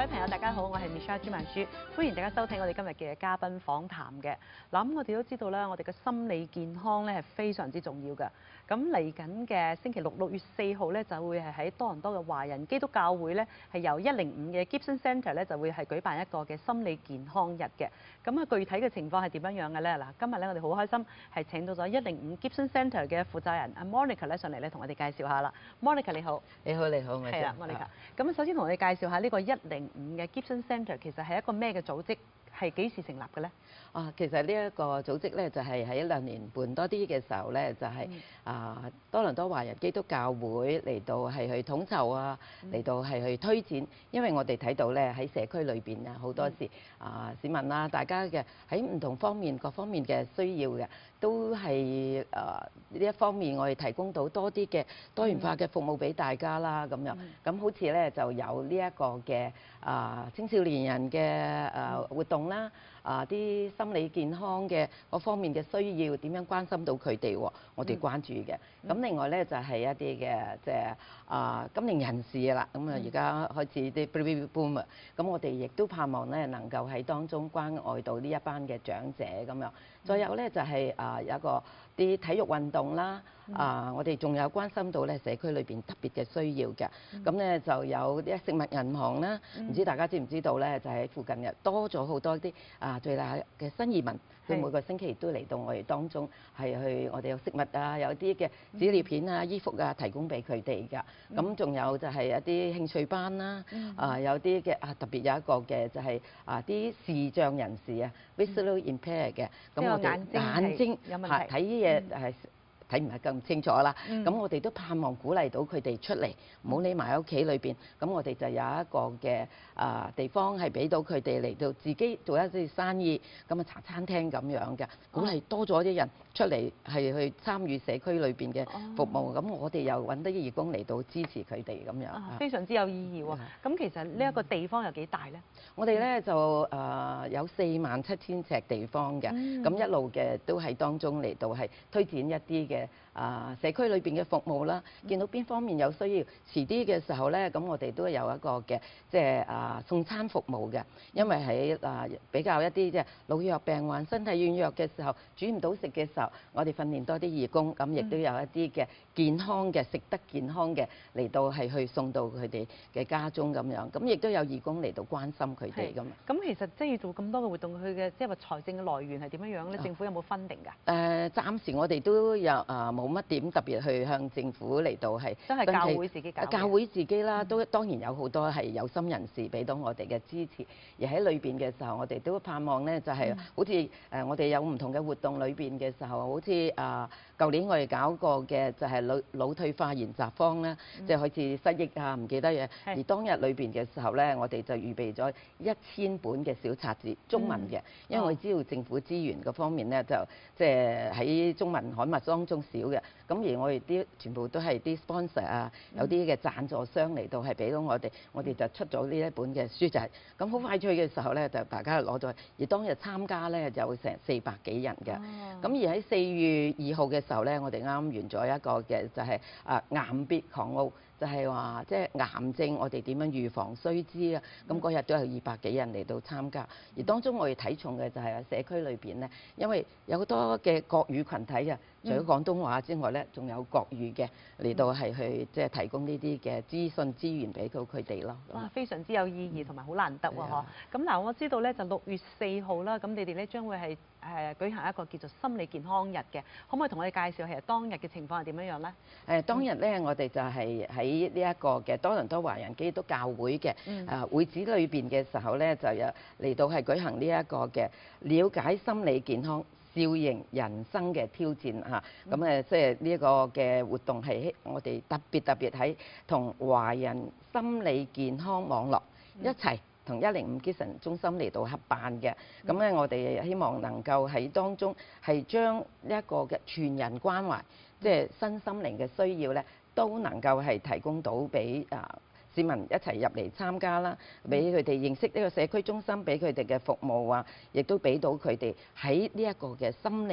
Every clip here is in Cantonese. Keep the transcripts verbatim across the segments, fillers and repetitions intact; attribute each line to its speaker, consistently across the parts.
Speaker 1: 位朋友，大家好，我係 Michelle 朱曼舒，歡迎大家收睇我哋今日嘅嘉賓訪談嘅。嗱，咁我哋都知道咧，我哋嘅心理健康咧係非常之重要嘅。咁嚟緊嘅星期六六月四號咧，就會係喺多倫多嘅華人基督教會咧，係由一零五嘅 Gibson Centre 咧就會係舉辦一個嘅心理健康日嘅。咁啊，具體嘅情況係點樣樣嘅咧？嗱，今日咧我哋好開心係請到咗一零五 Gibson Centre 嘅負責人阿 Monica 咧上嚟咧同我哋介紹下啦。Monica 你好，
Speaker 2: 你好你好，
Speaker 1: 係啦 Monica。咁啊，首先同我哋介紹下呢個一零五嘅 Gibson Centre 其實係一個咩嘅組織？係幾時成立嘅咧？
Speaker 2: 啊，其實呢一個組織咧，就係喺兩年半多啲嘅時候咧，就係、是嗯、啊多倫多華人基督教會嚟到係去統籌啊，嚟、嗯、到係去推薦。因為我哋睇到咧喺社區裏邊啊，好多時、嗯、啊市民啊，大家嘅喺唔同方面各方面嘅需要嘅，都係啊呢一方面我哋提供到多啲嘅多元化嘅服務俾大家啦，咁樣。咁、嗯、好似咧就有呢一個嘅啊青少年人嘅誒活動啦。啊！啲心理健康嘅嗰方面嘅需要點樣關心到佢哋喎？我哋關注嘅。咁、嗯、另外咧就係、是、一啲嘅即係啊金齡人士啦。咁啊而家開始啲 baby boom 啊，咁我哋亦都盼望咧能夠喺當中關愛到呢一班嘅長者咁樣。再有咧就係、是、啊有一個啲體育運動啦。啊！我哋仲有關心到咧社區裏邊特別嘅需要嘅。咁咧就有啲食物銀行啦。唔知大家知唔知道咧？就喺附近嘅多咗好多啲啊！最大嘅新移民，佢每個星期都嚟到我哋當中，係去我哋有食物啊，有啲嘅紙尿片啊、衣服啊，提供俾佢哋㗎。咁仲有就係一啲興趣班啦，啊有啲嘅啊特別有一個嘅就係啊啲視障人士啊 visually impaired 嘅，咁我哋眼睛係睇嘢係睇唔係咁清楚啦，咁、嗯、我哋都盼望鼓勵到佢哋出嚟，唔好匿埋喺屋企裏邊。咁我哋就有一個嘅啊地方係俾到佢哋嚟到自己做一啲生意，咁啊茶餐廳咁樣嘅，鼓勵多咗啲人出嚟係去參與社區裏邊嘅服務。咁、哦、我哋又揾啲義工嚟到支持佢哋咁樣、啊，
Speaker 1: 非常之有意義喎。咁其實呢一個地方有幾大咧？
Speaker 2: 我哋咧就誒、呃、有四萬七千尺地方嘅，咁、嗯、一路嘅都喺當中嚟到係推薦一啲嘅啊社區裏邊嘅服務啦。見到邊方面有需要，遲啲嘅時候咧，咁我哋都有一個嘅即係啊送餐服務嘅。因為喺啊比較一啲即係老弱病患、身體軟弱嘅時候，煮唔到食嘅時候，我哋訓練多啲義工，咁亦都有一啲嘅健康嘅食得健康嘅嚟到係去送到佢哋嘅家中咁樣，咁亦都有義工嚟到關心佢哋咁。
Speaker 1: 咁其實即係要做咁多嘅活動，佢嘅即係話財政嘅來源係點樣樣咧？政府有冇分定㗎？誒、呃，暫時我哋都有啊，冇乜點特別去向政府嚟到係都係教會自己搞。
Speaker 2: 教會自己啦，都當然有好多係有心人士俾到我哋嘅支持，而喺裏邊嘅時候，我哋都盼望咧就係、是、好似誒我哋有唔同嘅活動裏邊嘅時候，好似啊舊年我哋搞過嘅就係腦腦退化研習坊啦，即係好似失憶啊唔記得嘢，而當日裏邊嘅時候咧，我哋就預備咗一千本嘅小冊子中文嘅、嗯，因為我知道政府資源嗰方面咧就即係喺中文刊物當中少嘅，咁而我哋啲全部都係啲 sponsor 啊，有啲嘅贊助商嚟到係俾到我哋，我哋就出咗呢一本嘅書仔，咁好快脆嘅時候咧就大家攞咗，而當日參加咧就成四百幾人嘅，咁、哦、而喺四月二號嘅時候咧，我哋啱完咗一個嘅就係啊癌別狂傲。就係話即係癌症，我哋點樣預防須知啊？咁嗰日都有二百幾人嚟到參加，而當中我哋睇重嘅就係社區裏邊咧，因為有好多嘅國語群體啊，除咗廣東話之外咧，仲有國語嘅嚟到係去即係提供呢啲嘅資訊資源俾到佢哋咯。
Speaker 1: 哇，非常之有意義同埋好難得喎！嗬。咁嗱，我知道咧就六月四號啦，咁你哋咧將會係誒舉行一個叫做心理健康日嘅，可唔可以同我哋介紹其實當日嘅情況係點樣樣咧？誒，當日咧我哋就係喺喺呢一個嘅多倫多華人基督教會嘅誒會址裏邊嘅時候咧，就有嚟到係舉行呢一個嘅了解心理健康、笑迎人生嘅挑戰嚇。咁誒，即係呢一個嘅活動係我哋特別特別喺同華人心理健康網絡一齊同一零五 Gibson 中心嚟到合辦嘅。咁咧，我哋希望能夠喺當中係將呢一個嘅全人關懷，即係身心靈嘅需要咧，都能夠係提供到俾啊市民一齊入嚟參加啦，俾佢哋認識呢個社區中心，俾佢哋嘅服務啊，亦都俾到佢哋喺呢一個嘅心靈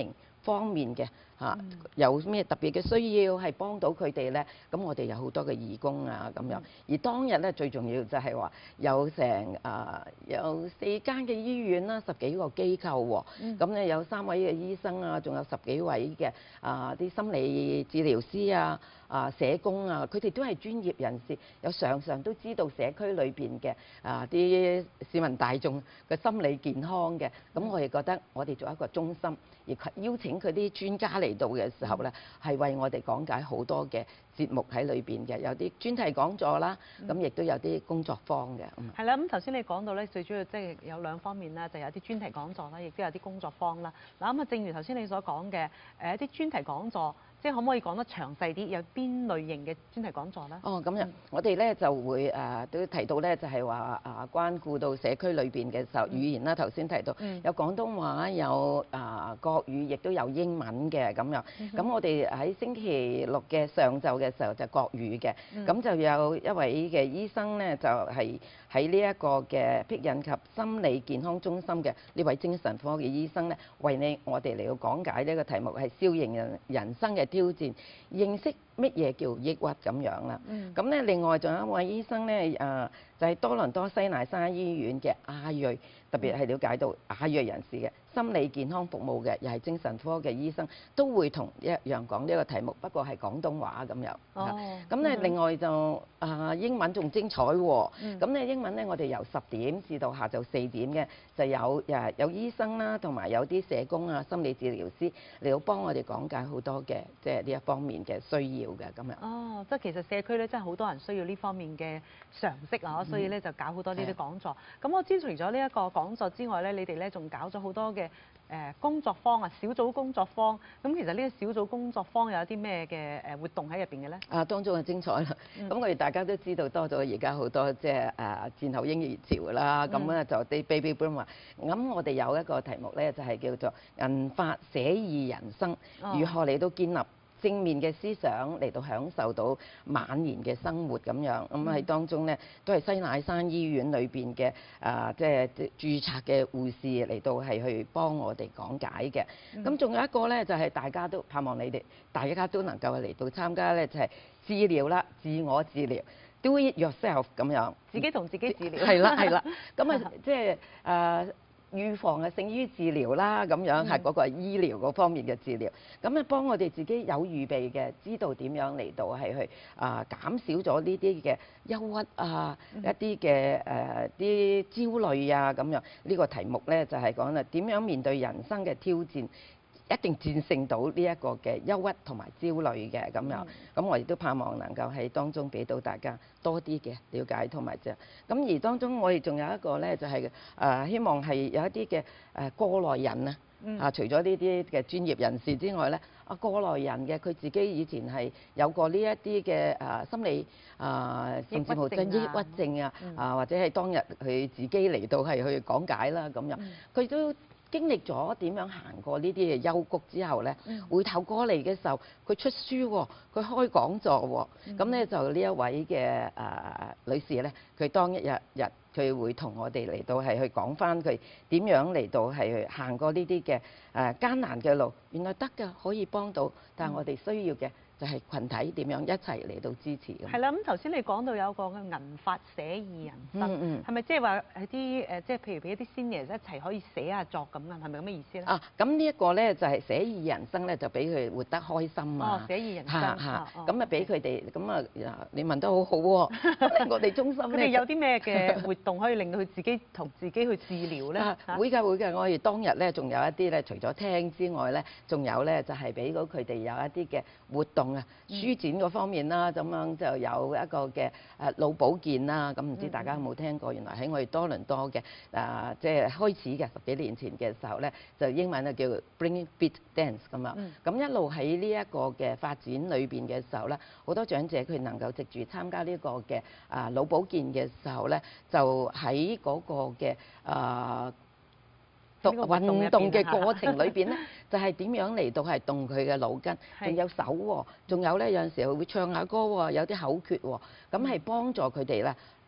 Speaker 2: 方面嘅嚇，有咩特別嘅需要係幫到佢哋咧？咁我哋有好多嘅義工啊咁樣。而當日咧最重要就係話有成啊有四間嘅醫院啦，十幾個機構喎。咁咧有三位嘅醫生啊，仲有十幾位嘅啊啲心理治療師啊。啊社工啊，佢哋都係專業人士，有常常都知道社區裏邊嘅啊啲市民大眾嘅心理健康嘅。咁我哋覺得我哋做一個中心，而邀請佢啲專家嚟到嘅時候咧，係為我哋講解好多嘅節目喺裏邊嘅，有啲專題講座啦，咁亦都有啲工作坊嘅。嗯，
Speaker 1: 係啦，咁頭先你講到咧，最主要即係有兩方面啦，就有啲專題講座啦，亦都有啲工作坊啦。嗱咁啊，正如頭先你所講嘅，誒一啲專題講座。即係可唔可以講得詳細啲？有邊類型嘅專題講座咧？哦，
Speaker 2: 咁樣，嗯、我哋咧就會誒、呃、都提到咧，就係話啊關顧到社區裏邊嘅時候，語言啦頭先提到，嗯、有廣東話，有啊、呃、國語，亦都有英文嘅咁樣。咁、嗯、我哋喺星期六嘅上晝嘅時候就國語嘅，咁、嗯、就有一位嘅醫生咧，就係喺呢一個嘅僻孕及心理健康中心嘅呢位精神科嘅醫生咧，為你我哋嚟到講解呢個題目係笑型人人生嘅挑戰，認識乜嘢叫抑鬱咁樣啦。咁咧、嗯，另外仲有一位醫生咧，誒就係、是、多倫多西乃山醫院嘅亞裔，特別係了解到亞裔人士嘅心理健康服務嘅，又係精神科嘅醫生，都會同一樣講呢個題目，不過係廣東話咁樣。哦。咁咧，另外就啊英文仲精彩喎。咁咧、嗯、英文咧，我哋由十點至到下晝四點嘅，就有誒有醫生啦，同埋有啲社工啊、心理治療師嚟到幫我哋講解好多嘅，即係呢一方面嘅需要嘅咁樣。哦，
Speaker 1: 即係其實社區咧真係好多人需要呢方面嘅常識啊，嗯、所以咧就搞好多呢啲講座。咁的我知除咗呢一個講座之外咧，你哋咧仲搞咗好多嘅誒工作坊啊，小組工作坊。咁其實呢個小組工作坊有啲咩嘅誒活動喺入邊嘅咧？
Speaker 2: 啊，當中係精彩啦。咁、嗯、我哋大家都知道多咗而家好多即係誒戰後嬰兒潮啦。咁咧、嗯、就啲 baby boom 話，咁我哋有一個題目咧就係叫做銀髮寫意人生，哦、如何嚟到建立正面嘅思想嚟到享受到晚年嘅生活咁樣，咁喺當中咧都係西乃山醫院裏邊嘅啊，即係註冊嘅護士嚟到係去幫我哋講解嘅。咁仲、嗯、有一個咧就係大家都盼望你哋大家都能夠嚟到參加咧，就係治療啦，自我治療 ，do it yourself 咁樣，
Speaker 1: 自己同自己治療。
Speaker 2: 係啦係啦，咁啊即係誒。預防啊勝於治療啦，咁樣係嗰個醫療嗰方面嘅治療。咁啊幫我哋自己有預備嘅，知道點樣嚟到係去啊減少咗呢啲嘅憂鬱啊，一啲嘅誒啲焦慮啊咁樣。呢個題目咧就係講啦，點樣面對人生嘅挑戰，一定戰勝到呢一個嘅憂鬱同埋焦慮嘅咁樣。咁我亦都盼望能夠喺當中俾到大家多啲嘅了解同埋啫。咁而當中我哋仲有一個咧，就係誒希望係有一啲嘅誒過來人啊，啊除咗呢啲嘅專業人士之外咧，啊過來人嘅佢自己以前係有過呢一啲嘅誒心理啊，甚至乎即係抑鬱症啊，啊或者係當日佢自己嚟到係去講解啦咁樣，佢都經歷咗點樣行過呢啲嘅幽谷之後咧，嗯、回頭過嚟嘅時候，佢出書喎，佢開講座喎，咁咧、嗯、就呢一位嘅誒、呃、女士咧，佢當一日日佢會同我哋嚟到係去講返佢點樣嚟到係去行過呢啲嘅誒艱難嘅路，原來得㗎，可以幫到，但係我哋需要嘅就係群體點樣一齊嚟到支持。
Speaker 1: 係啦，咁頭先你講到有個嘅銀髮寫意人生，係咪即係話係啲誒，即係譬如俾啲 senior 一齊可以寫下作咁啊？係咪咁嘅意思咧？啊，
Speaker 2: 咁呢一個咧就係寫意人生咧，就俾佢活得開心啊！
Speaker 1: 哦，寫意人生
Speaker 2: 嚇嚇，咁啊俾佢哋咁啊，你問得好好喎！我哋中心咧，
Speaker 1: 佢哋有啲咩嘅活動可以令到佢自己同自己去治療咧？
Speaker 2: 啊，會㗎會㗎，我哋當日咧仲有一啲咧，除咗聽之外咧，仲有咧就係俾到佢哋有一啲嘅活動啊，書展嗰方面啦，咁樣就有一個嘅誒腦保健啦，咁唔知大家有冇聽過？原來喺我哋多倫多嘅啊，即係開始嘅十幾年前嘅時候咧，就英文啊叫 Bring Beat Dance 咁樣。咁一路喺呢一個嘅發展裏邊嘅時候咧，好多長者佢能夠藉住參加呢個嘅啊腦保健嘅時候咧，就喺嗰個嘅啊運動嘅過程裏邊咧，就係點樣嚟到係動佢嘅腦筋，仲有手喎，仲有咧有陣時會唱下歌喎，有啲口訣喎，咁係幫助佢哋咧落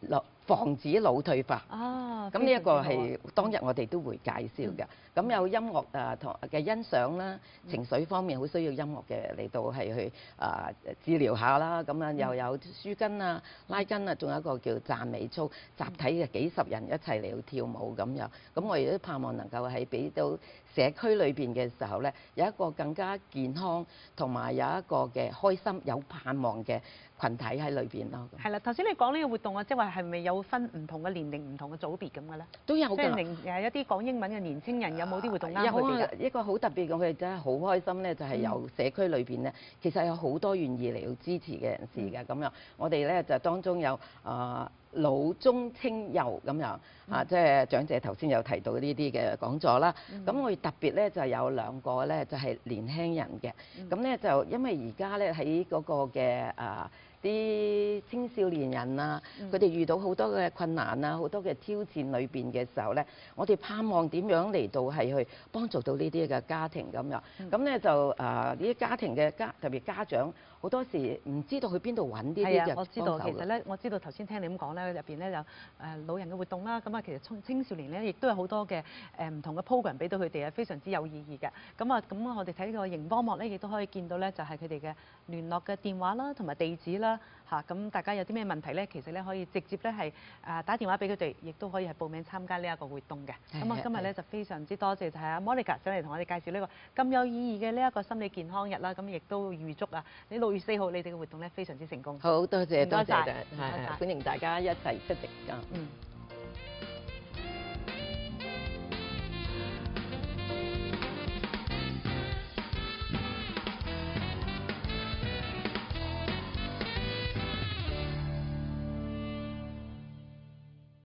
Speaker 2: 防止腦退化。
Speaker 1: 啊，
Speaker 2: 咁呢一個係當日我哋都會介紹嘅。咁、嗯、有音樂啊同嘅欣賞啦，情緒方面好需要音樂嘅嚟到係去啊治療下啦。咁啊又有舒筋啊、拉筋啊，仲有一個叫讚美操，集體嘅幾十人一齊嚟到跳舞咁樣。咁我亦都盼望能夠喺俾到社區裏邊嘅時候咧，有一個更加健康同埋有一個嘅開心、有盼望嘅群體喺裏邊咯。
Speaker 1: 係啦，頭先你講呢個活動啊，即係話係咪有分唔同嘅年齡、唔同嘅組別咁嘅咧？
Speaker 2: 都有㗎。
Speaker 1: 即係年誒一啲講英文嘅年青人有冇啲活動啱佢哋㗎？
Speaker 2: 一個好特別嘅，佢哋真係好開心咧，就係由社區裏邊咧，其實有好多願意嚟到支持嘅人士嘅咁樣。我哋咧就當中有啊。老中青幼咁樣啊，即係長者頭先有提到呢啲嘅講座啦。咁、嗯、我哋特別咧就有兩個咧，就係年輕人嘅。咁咧、嗯、就因為而家咧喺嗰個嘅啊啲青少年人啊，佢哋、嗯、遇到好多嘅困難啊，好多嘅挑戰裏邊嘅時候咧，我哋盼望點樣嚟到係去幫助到呢啲嘅家庭咁樣。咁咧、嗯、就啊呢啲家庭嘅家特別家長好多時唔知道去邊度揾呢啲嘅幫手。
Speaker 1: 我知道其實咧，我知道頭先聽你咁講咧，入邊咧有誒老人嘅活動啦。咁啊，其實青青少年咧亦都有好多嘅誒唔同嘅 program 俾到佢哋啊，非常之有意義嘅。咁啊，咁我哋睇個熒光幕咧，亦都可以見到咧，就係佢哋嘅聯絡嘅電話啦，同埋地址啦。嚇，咁大家有啲咩問題咧，其實咧可以直接咧係誒打電話俾佢哋，亦都可以係報名參加呢一個活動嘅。咁啊，今日咧就非常之多謝就係阿 Monica 上嚟同我哋介紹呢個咁有意義嘅呢一個心理健康日啦。咁亦都預祝啊，你六月四號你哋嘅活動咧非常之成功。
Speaker 2: 好多謝多謝，
Speaker 1: 係
Speaker 2: 歡迎大家一齊出席㗎。嗯。